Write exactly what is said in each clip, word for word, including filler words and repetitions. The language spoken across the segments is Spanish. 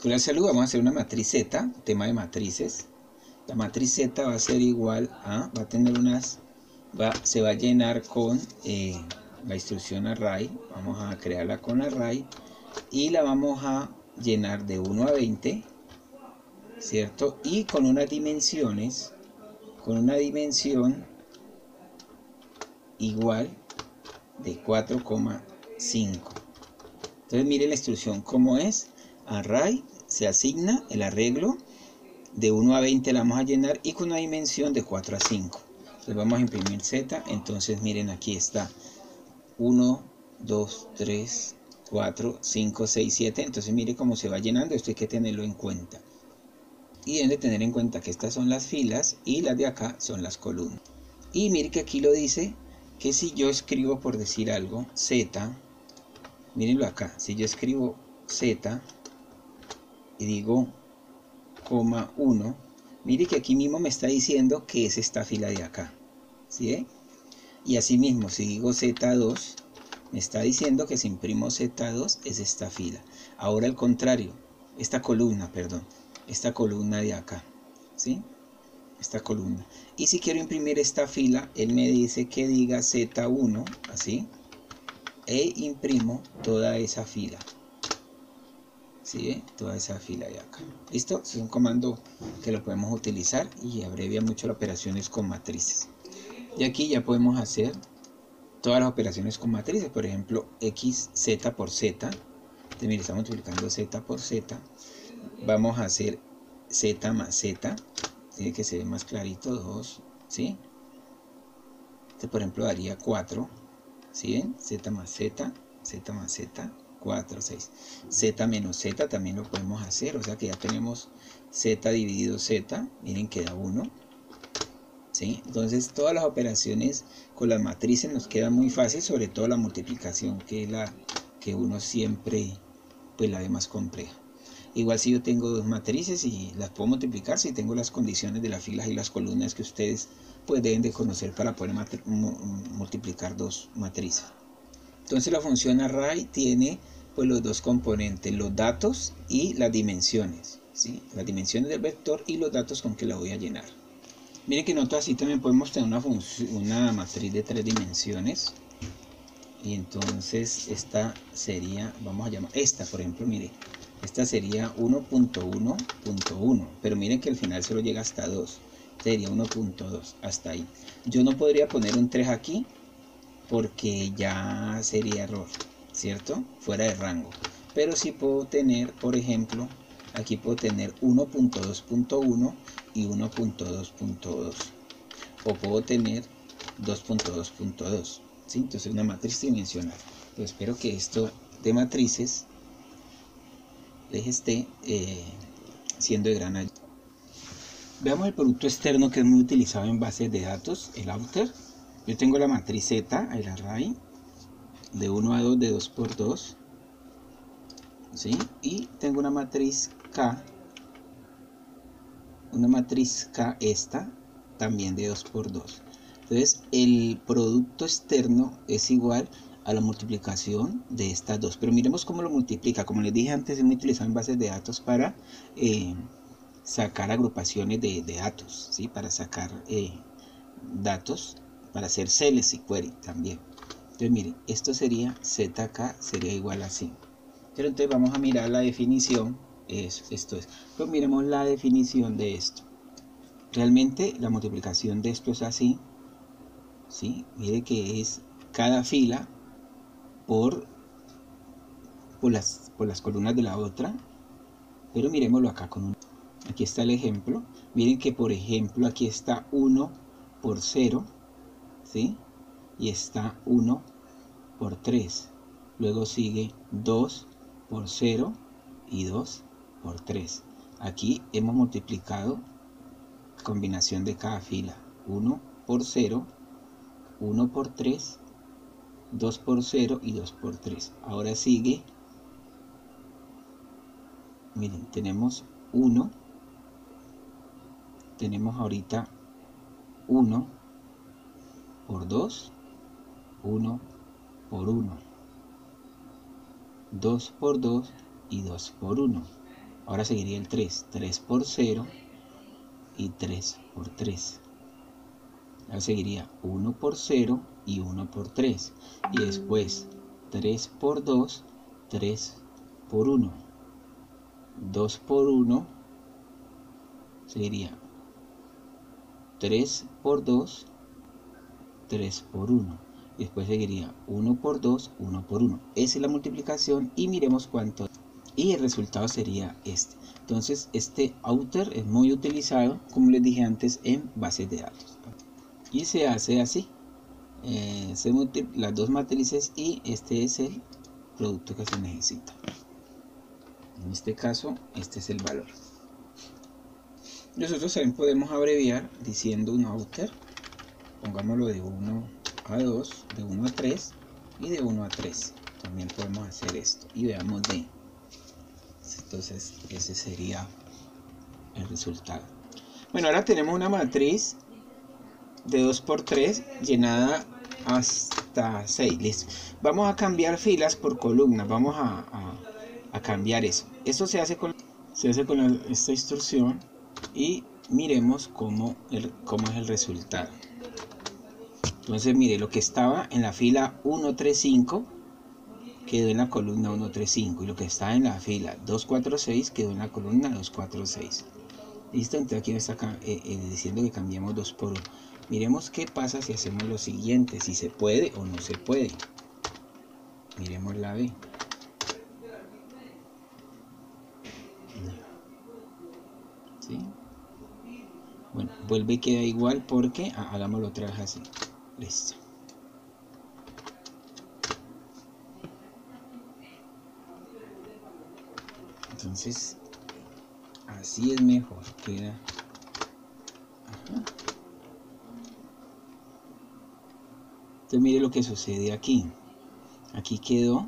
Hola, salud, vamos a hacer una matriz Z, tema de matrices. La matriz Z va a ser igual a, va a tener unas, va, se va a llenar con eh, la instrucción array. Vamos a crearla con array y la vamos a llenar de uno a veinte, ¿cierto? Y con unas dimensiones, con una dimensión igual de cuatro coma cinco. Entonces mire la instrucción cómo es. Array, se asigna el arreglo de uno a veinte, la vamos a llenar y con una dimensión de cuatro a cinco. Entonces vamos a imprimir Z. Entonces miren, aquí está uno, dos, tres, cuatro, cinco, seis, siete. Entonces mire cómo se va llenando. Esto hay que tenerlo en cuenta. Y deben de tener en cuenta que estas son las filas y las de acá son las columnas. Y mire que aquí lo dice que si yo escribo, por decir algo, Z, mírenlo acá, si yo escribo Z y digo coma uno, mire que aquí mismo me está diciendo que es esta fila de acá, ¿sí? Y así mismo, si digo Z dos, me está diciendo que si imprimo Z dos es esta fila. Ahora al contrario, esta columna, perdón, esta columna de acá, ¿sí? Esta columna. Y si quiero imprimir esta fila, él me dice que diga Z uno, así, e imprimo toda esa fila. ¿Sí? Toda esa fila de acá. ¿Listo? Es un comando que lo podemos utilizar y abrevia mucho las operaciones con matrices. Y aquí ya podemos hacer todas las operaciones con matrices. Por ejemplo, X, Z por Z. Entonces, mire, estamos multiplicando Z por Z. Vamos a hacer Z más Z. Tiene que ser más clarito, dos, ¿sí? Este, por ejemplo, daría cuatro, ¿sí? Z más Z, Z más Z, cuatro, seis. Z menos Z también lo podemos hacer, o sea que ya tenemos Z dividido Z, miren que da uno, ¿sí? Entonces todas las operaciones con las matrices nos quedan muy fácil, sobre todo la multiplicación, que es la que uno siempre pues la ve más compleja. Igual si yo tengo dos matrices y las puedo multiplicar, si tengo las condiciones de las filas y las columnas que ustedes pues deben de conocer para poder multiplicar dos matrices. Entonces la función array tiene pues los dos componentes, los datos y las dimensiones, ¿sí? Las dimensiones del vector y los datos con que la voy a llenar. Miren que nosotros así también podemos tener una, una matriz de tres dimensiones. Y entonces esta sería, vamos a llamar, esta por ejemplo, mire, esta sería uno punto uno punto uno, pero miren que al final solo llega hasta dos, sería uno punto dos, hasta ahí. Yo no podría poner un tres aquí porque ya sería error, ¿cierto? Fuera de rango. Pero sí puedo tener, por ejemplo, aquí puedo tener uno punto dos punto uno y uno punto dos punto dos. O puedo tener dos punto dos punto dos. ¿Sí? Entonces una matriz dimensional. Pues espero que esto de matrices les esté eh, siendo de gran ayuda. Veamos el producto externo que es muy utilizado en bases de datos, el outer. Yo tengo la matriz Z, el array, de uno a dos, de dos por dos. ¿Sí? Y tengo una matriz K, una matriz K esta, también de dos por dos. Entonces el producto externo es igual a la multiplicación de estas dos. Pero miremos cómo lo multiplica. Como les dije antes, es muy utilizado en bases de datos para eh, sacar agrupaciones de, de datos, ¿sí? Para sacar eh, datos, para hacer celes y query también. Entonces miren, esto sería Z K, sería igual a cinco. Pero entonces vamos a mirar la definición. Es, esto es. Pues miremos la definición de esto. Realmente la multiplicación de esto es así. ¿Sí? Mire que es cada fila por, por, las, por las columnas de la otra. Pero miremoslo acá con un... Aquí está el ejemplo. Miren que por ejemplo aquí está uno por cero. ¿Sí? Y está uno por tres. Luego sigue dos por cero y dos por tres. Aquí hemos multiplicado combinación de cada fila. uno por cero, uno por tres, dos por cero y dos por tres. Ahora sigue, miren, tenemos uno, tenemos ahorita uno por dos, uno por uno, dos por dos y dos por uno. Ahora seguiría el tres, tres por cero y tres por tres. Ahora seguiría uno por cero y uno por tres. Y después tres por dos, tres por uno. dos por uno seguiría tres por dos, tres por uno. Y después seguiría uno por dos, uno por uno. Esa es la multiplicación y miremos cuánto. Y el resultado sería este. Entonces este outer es muy utilizado, como les dije antes, en bases de datos. Y se hace así. Eh, se multiplican las dos matrices y este es el producto que se necesita. En este caso, este es el valor. Nosotros también podemos abreviar diciendo un outer. Pongámoslo de uno a dos, de uno a tres y de uno a tres. También podemos hacer esto. Y veamos de. Entonces, ese sería el resultado. Bueno, ahora tenemos una matriz de dos por tres llenada hasta seis. Listo. Vamos a cambiar filas por columnas. Vamos a, a, a cambiar eso. Eso se hace con, se hace con la, esta instrucción. Y miremos cómo, el, cómo es el resultado. Entonces mire, lo que estaba en la fila uno tres cinco quedó en la columna uno tres cinco. Y lo que estaba en la fila dos cuatro seis quedó en la columna dos cuatro seis. Listo, entonces aquí me está eh, eh, diciendo que cambiemos dos por uno. Miremos qué pasa si hacemos lo siguiente, si se puede o no se puede. Miremos la B. ¿Sí? Bueno, vuelve y queda igual porque ah, hagámoslo otra vez así. Listo. Entonces, así es mejor. Queda. Ajá. Entonces mire lo que sucede aquí. Aquí quedó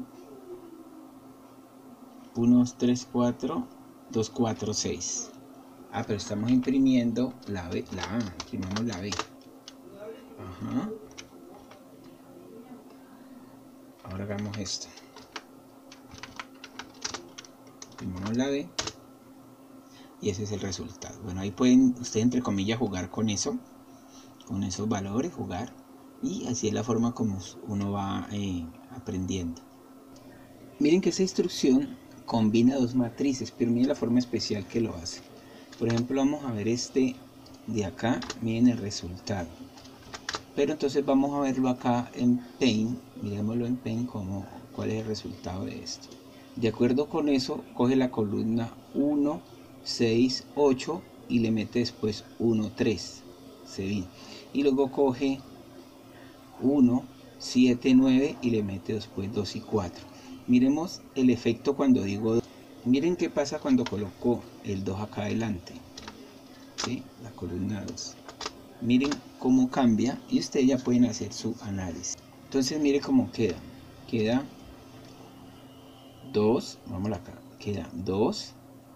uno, tres, cuatro, dos, cuatro, seis. Ah, pero estamos imprimiendo la B, la A, imprimimos la B. Ajá. Ahora hagamos esto. Imprimimos la B. Y ese es el resultado. Bueno, ahí pueden ustedes entre comillas jugar con eso. Con esos valores, jugar. Y así es la forma como uno va eh, aprendiendo. Miren que esa instrucción combina dos matrices, pero miren la forma especial que lo hace. Por ejemplo, vamos a ver este de acá, miren el resultado. Pero entonces vamos a verlo acá en Paint, miremoslo en Paint como cuál es el resultado de esto. De acuerdo con eso, coge la columna uno, seis, ocho y le mete después uno, tres. ¿Se ve? Y luego coge uno, siete, nueve y le mete después dos y cuatro. Miremos el efecto cuando digo dos. Miren qué pasa cuando coloco el dos acá adelante. ¿Sí? La columna dos. Miren cómo cambia y ustedes ya pueden hacer su análisis. Entonces mire cómo queda. Queda dos, vamos acá. Queda dos,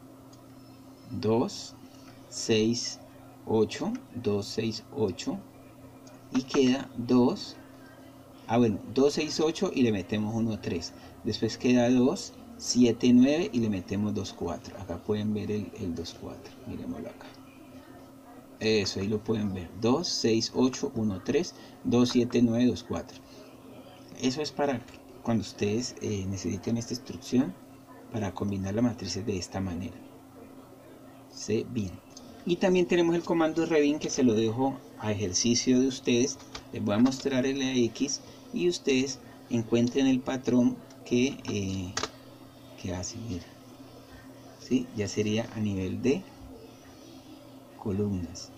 dos, seis, ocho, dos, seis, ocho. Y queda dos. Ah, bueno, dos, seis, ocho y le metemos uno, tres. Después queda dos, siete, nueve y le metemos dos, cuatro. Acá pueden ver el, el dos, cuatro. Miremoslo acá. Eso, ahí lo pueden ver. dos, seis, ocho, uno, tres, dos, siete, nueve, dos, cuatro. Eso es para cuando ustedes eh, necesiten esta instrucción para combinar las matrices de esta manera. ¿Sí? Bien. Y también tenemos el comando Revin que se lo dejo a ejercicio de ustedes. Les voy a mostrar el X y ustedes encuentren el patrón que, eh, que hace. Mira. ¿Sí? Ya sería a nivel de columnas.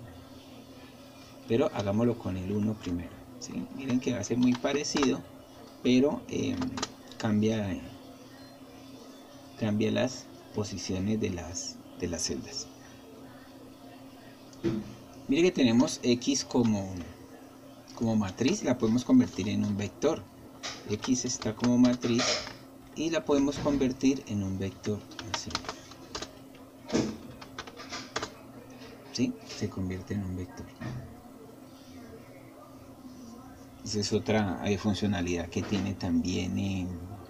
Pero hagámoslo con el uno primero. ¿Sí? Miren que va a ser muy parecido, pero eh, cambia, eh, cambia las posiciones de las, de las celdas. Mire que tenemos X como, como matriz, la podemos convertir en un vector. X está como matriz y la podemos convertir en un vector. Así. ¿Sí? Se convierte en un vector. Esa es otra eh, funcionalidad que tiene también en